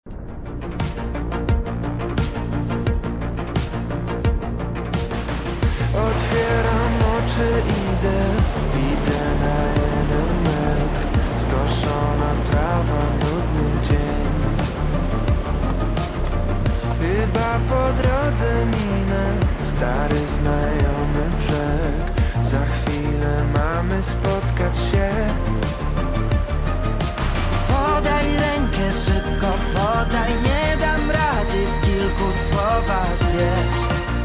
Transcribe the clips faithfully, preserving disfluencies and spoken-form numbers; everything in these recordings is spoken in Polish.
Otwieram oczy, idę, widzę na jeden metr skoszona trawa, nudny dzień. Chyba po drodze minę stary znajomy brzeg. Za chwilę mamy spotkać się. Podaj rękę szybko, podaj, nie dam rady w kilku słowach, wiesz.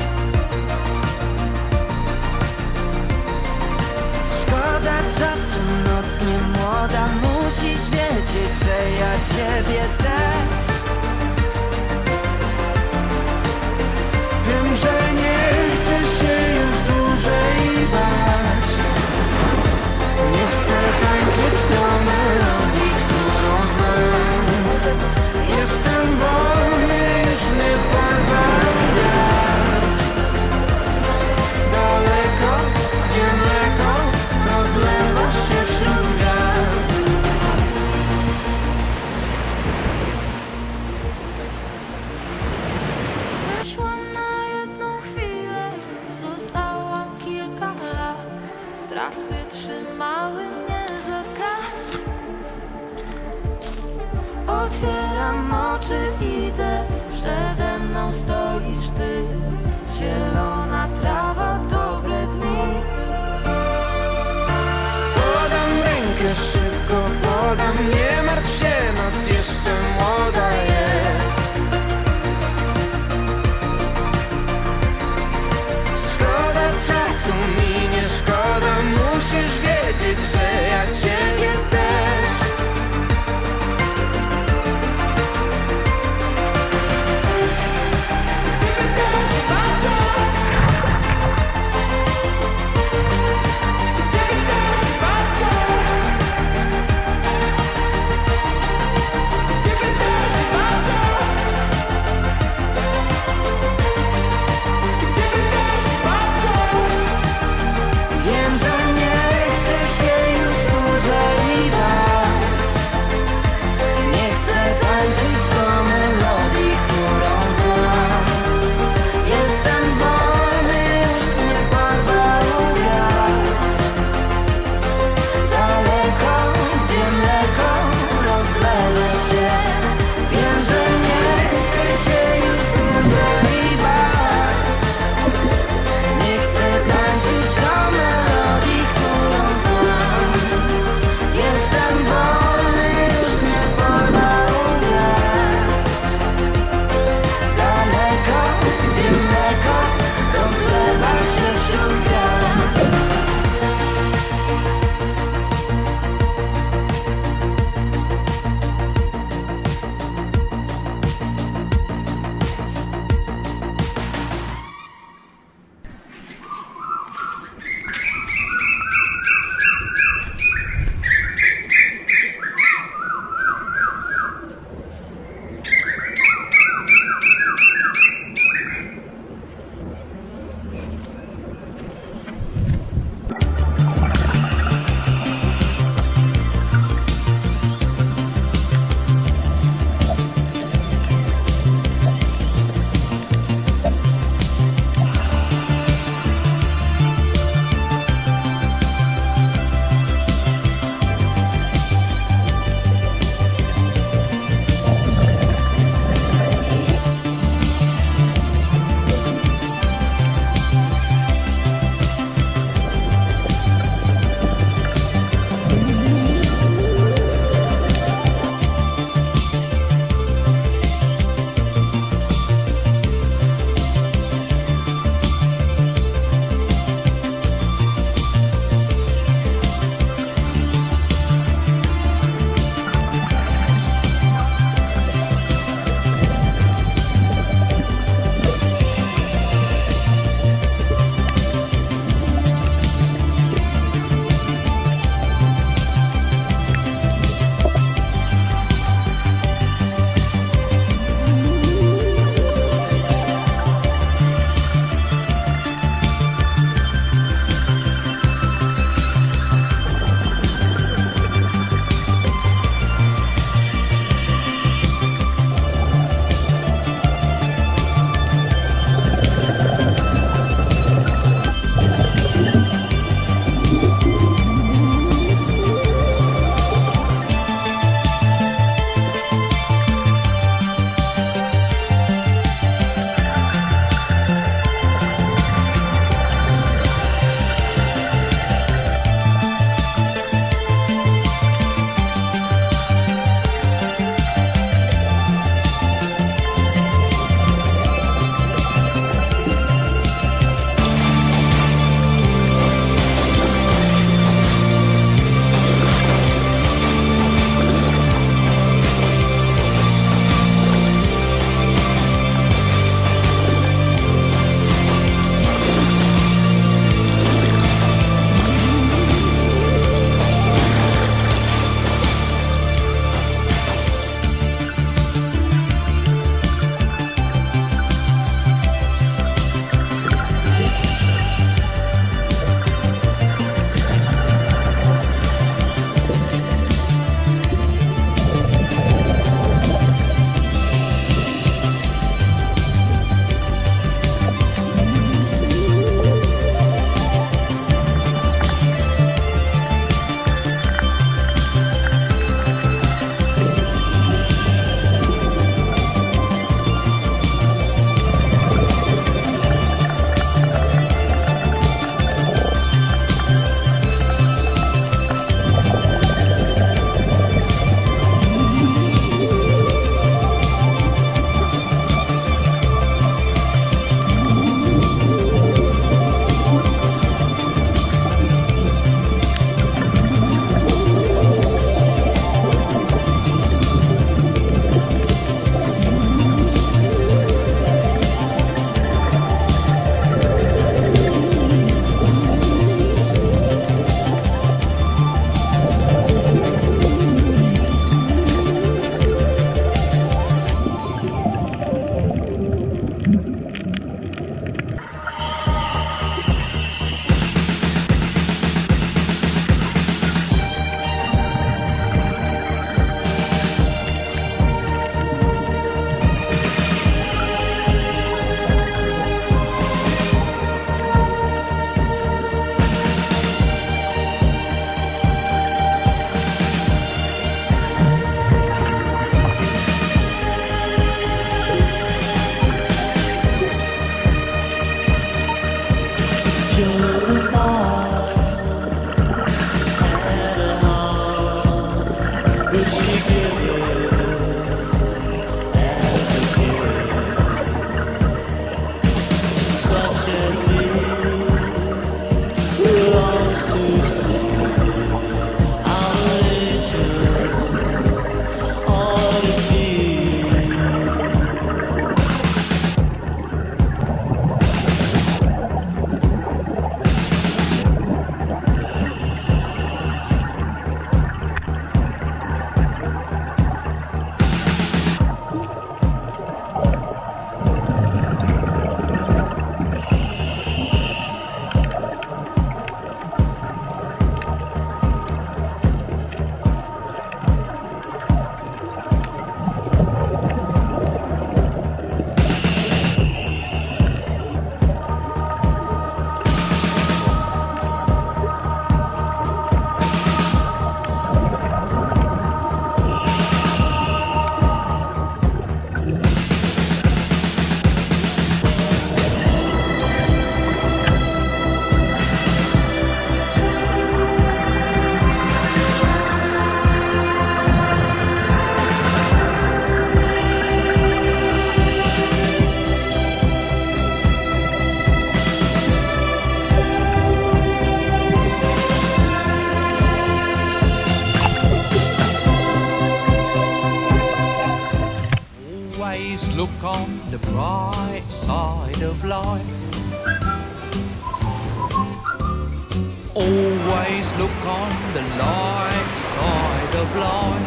Szkoda czasu, noc nie młoda, musisz wiedzieć, że ja ciebie też. Wiem, że nie chcę się już dłużej bać. Nie chcę tańczyć do melodii, którą znam. Jestem wolny, już mnie porwał wiatr. Daleko, gdzie mleko rozlewa się wśród gwiazd. Weszłam na jedną chwilę, zostałam kilka lat. Strachy trzymały mnie za kark. Otwieram oczy, idę, przede mną stoisz ty. Zielona trawa, dobre dni. Podam rękę szybko, podam, nie martw się, noc jeszcze młoda jest. Szkoda czasu minie, szkoda, musisz wiedzieć, że ja ciebie też. Ciebie też bardzo. Ciebie też bardzo. Ciebie też bardzo. look on the bright side of life. Always look on the light side of life.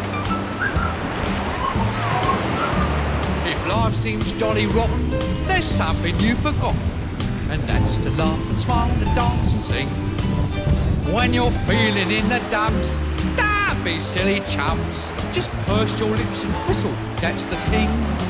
If life seems jolly rotten, there's something you've forgotten, and that's to laugh and smile and dance and sing. When you're feeling in the dumps, don't be silly chumps. Just purse your lips and whistle, that's the thing.